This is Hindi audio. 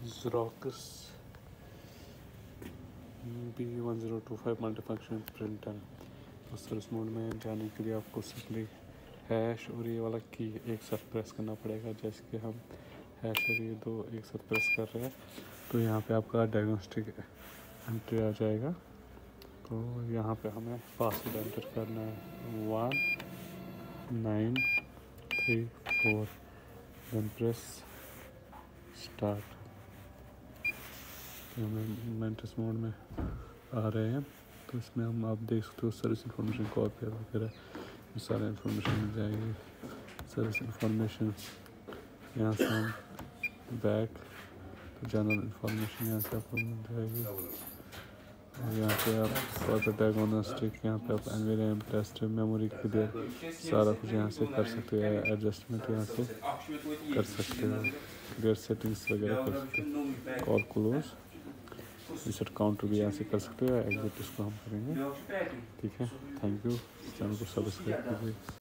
Xerox B1025 Multifunction Pinter। तो सर्च मोड में जाने के लिए आपको सिंपली हैश और ये वाला की एक साथ प्रेस करना पड़ेगा। जैसे कि हम हैश और ये दो एक साथ प्रेस कर रहे हैं तो यहाँ पे आपका डायग्नोस्टिक एंट्री आ जाएगा। तो यहाँ पे हमें पासवर्ड एंटर करना है 1934, देन प्रेस स्टार्ट। हमें मेंटिस मोड में आ रहे हैं तो इसमें हम आप देख सकते हो सर्विस इन्फॉर्मेशन कॉपी वगैरह ये सारा इन्फॉर्मेशन मिल जाएगी। सर्विस इन्फॉर्मेशन यहाँ से हम बैक तो जनरल इन्फॉर्मेशन यहाँ से आपको मिल जाएगी। और यहाँ पे आप फॉर डायग्नोस्टिक यहाँ पे आप एनवीआरएम टेस्ट मेमोरी क्लियर सारा कुछ यहाँ से कर सकते हो। एडजस्टमेंट यहाँ से कर सकते हो, क्लियर सेटिंग्स वगैरह कर सकते हो। कॉल क्लोज रिसेट काउंटर भी यहाँ से कर सकते हो। एग्जिट इसको हम करेंगे। ठीक है, थैंक यू। चैनल को सब्सक्राइब कीजिए।